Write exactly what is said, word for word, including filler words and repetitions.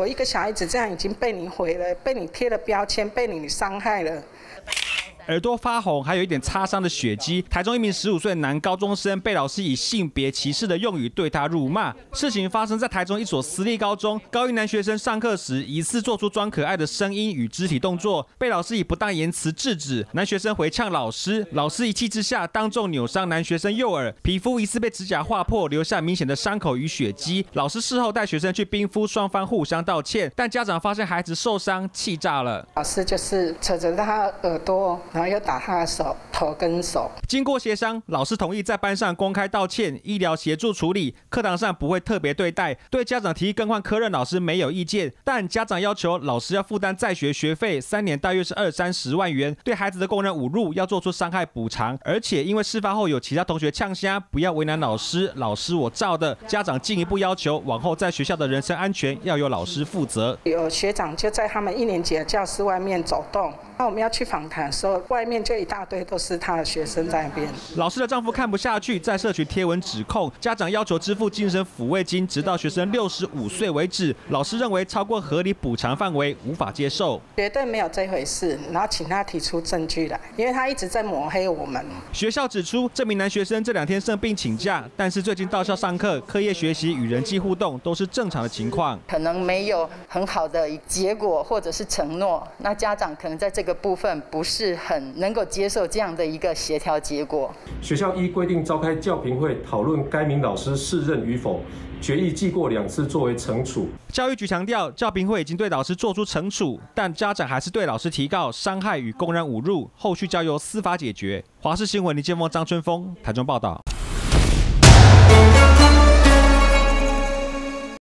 一个小孩子这样已经被你毁了，被你贴了标签，被你伤害了。 耳朵发红，还有一点擦伤的血迹。台中一名十五岁男高中生被老师以性别歧视的用语对他辱骂。事情发生在台中一所私立高中，高一男学生上课时疑似做出装可爱的声音与肢体动作，被老师以不当言辞制止。男学生回呛老师，老师一气之下当众扭伤男学生右耳，皮肤疑似被指甲划破，留下明显的伤口与血迹。老师事后带学生去冰敷，双方互相道歉，但家长发现孩子受伤，气炸了。 老师就是扯着他耳朵。然后又打他的手、头跟手。 经过协商，老师同意在班上公开道歉，医疗协助处理，课堂上不会特别对待。对家长提议更换科任老师没有意见，但家长要求老师要负担在学学费，三年大约是二三十万元。对孩子的公然侮辱要做出伤害补偿，而且因为事发后有其他同学呛瞎，不要为难老师，老师我照的。家长进一步要求往后在学校的人身安全要由老师负责。 有学长就在他们一年级的教室外面走动，那我们要去访谈的时候，外面就一大堆都是他的学生在那边。 老师的丈夫看不下去，在社群贴文指控家长要求支付精神抚慰金，直到学生六十五岁为止。老师认为超过合理补偿范围，无法接受。 绝对没有这回事，然后请他提出证据来，因为他一直在抹黑我们。 学校指出，这名男学生这两天生病请假，但是最近到校上课、课业学习与人际互动都是正常的情况。 可能没有很好的结果或者是承诺，那家长可能在这个部分不是很能够接受这样的一个协调结果。 学校依规定召开教评会讨论该名老师适任与否，决议记过两次作为惩处。 教育局强调，教评会已经对老师做出惩处，但家长还是对老师提告伤害与公然侮辱，后续交由司法解决。华视新闻林建峰、张春峰台中报道。